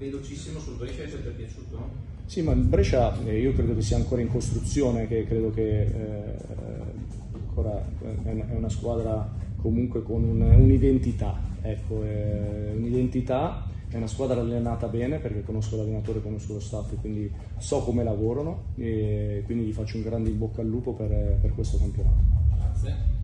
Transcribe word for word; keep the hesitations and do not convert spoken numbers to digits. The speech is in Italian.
velocissimo sul Brescia, se ti è piaciuto, no? Sì, ma il Brescia eh, io credo che sia ancora in costruzione, che credo che eh, ancora è una, è una squadra comunque con un, un'identità, ecco, è un'identità, è una squadra allenata bene perché conosco l'allenatore, conosco lo staff, quindi so come lavorano e quindi gli faccio un grande in bocca al lupo per, per questo campionato. Grazie.